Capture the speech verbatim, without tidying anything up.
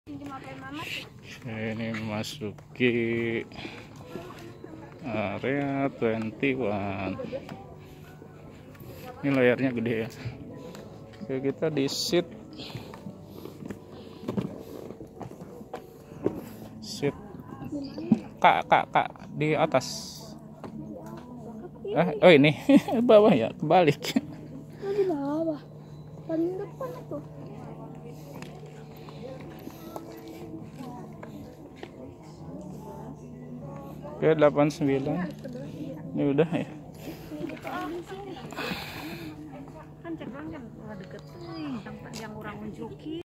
Ini memasuki area dua puluh satu. Ini layarnya gede ya. Oke, kita di seat seat kak kak kak di atas. Eh, oh ini bawah ya, kebalik. Di bawah, paling depan itu. Oke, delapan puluh sembilan. Ini udah ya. Kan cek kan deket yang orang unjuki.